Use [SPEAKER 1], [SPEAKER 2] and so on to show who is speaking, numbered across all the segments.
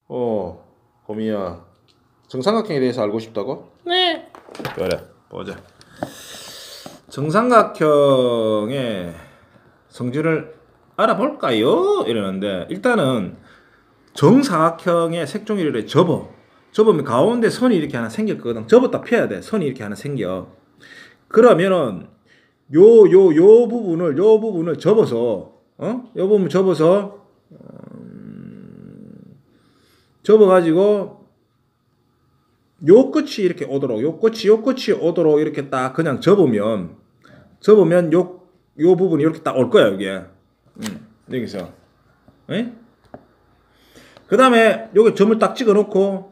[SPEAKER 1] 고미야. 정삼각형에 대해서 알고 싶다고?
[SPEAKER 2] 네.
[SPEAKER 1] 그래, 보자. 정삼각형의 성질을 알아볼까요? 이러는데 일단은 정사각형의 색종이를 접으면 가운데 선이 이렇게 하나 생겼거든. 접었다 펴야 돼. 선이 이렇게 하나 생겨. 그러면은 요 부분을 접어서 요 부분 접어가지고 요 끝이 이렇게 오도록 요 끝이 오도록 이렇게 딱 그냥 접으면 요 부분이 이렇게 딱 올 거야 여기에. 여기서. 그 다음에 여기 점을 딱 찍어 놓고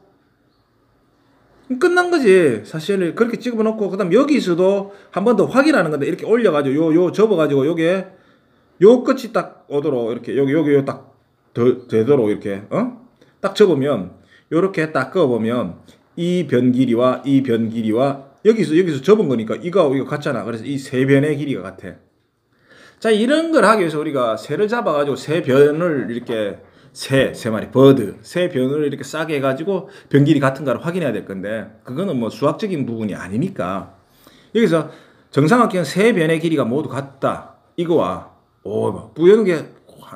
[SPEAKER 1] 끝난 거지. 사실 그렇게 찍어 놓고 그 다음 여기서도 한 번 더 확인하는 건데 이렇게 올려가지고 요 접어가지고 요게 요 끝이 딱 오도록 이렇게 여기 딱 되도록 이렇게 딱 접으면 요렇게 딱 그어보면 이 변 길이와 이 변 길이와 여기서 접은 거니까 이거 같잖아. 그래서 이 세 변의 길이가 같아. 자, 이런 걸 하기 위해서 우리가 새를 잡아가지고 세 변을 이렇게 세 마리 버드 세 변을 이렇게 싸게 해가지고 변 길이 같은가를 확인해야 될 건데 그거는 뭐 수학적인 부분이 아니니까 여기서 정삼각형 세 변의 길이가 모두 같다. 이거와 부연하게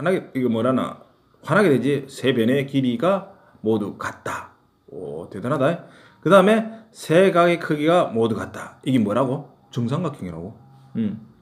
[SPEAKER 1] 환하게 되지. 세 변의 길이가 모두 같다. 대단하다. 그 다음에 세 각의 크기가 모두 같다. 이게 뭐라고? 정삼각형이라고.